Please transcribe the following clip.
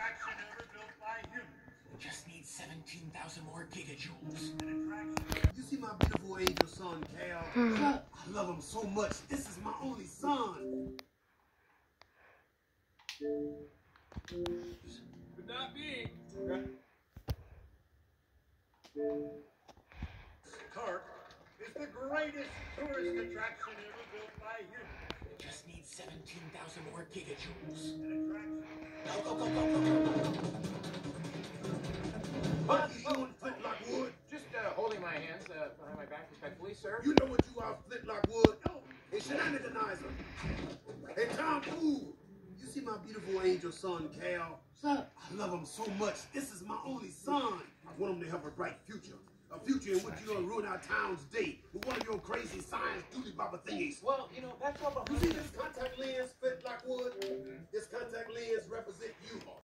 attraction ever built by humans. Just need 17,000 more gigajoules. An attraction. You see my beautiful angel son, Cal? I love him so much. This is my only son. Could not be. Park is the greatest tourist attraction ever built by humans. Just need 17,000 more gigajoules. An attraction. Go, go, go, go, go, go, go. What you doing, Flintlock Wood? Just holding my hands behind my back respectfully, sir. You know what you are, Flintlock Wood? A shenaniganizer. Hey, Tom Fool. You see my beautiful angel son, Cal? Sir. I love him so much. This is my only son. I want him to have a bright future. A future in which you're going to ruin our town's day with one of your crazy science doody baba thingies. Well, you know, that's all about... You see this contact lens, Flintlock Wood? This contact lens represents you